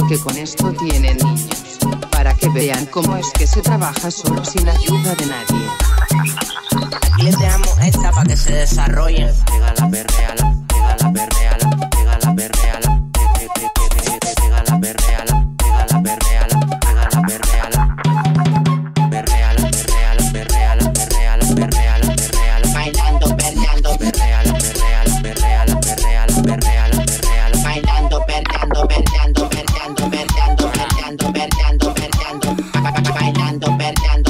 porque con esto tienen niños. Para que vean cómo es que se trabaja solo sin ayuda de nadie. Aquí les dejamos esta para que se desarrollen. Pégala, perréala, pégala, perréala, pégala, perréala, pégala, perréala, pégala, perréala, pégala, perréala, perréala, perréala, perréala, perréala, perréala, perréala, bailando, perreando, perréala, perréala, perréala, perréala, perréala, perréala, bailando, perreando, perreando, perreando, perreando, perreando, perreando, perreando, bailando, perreando.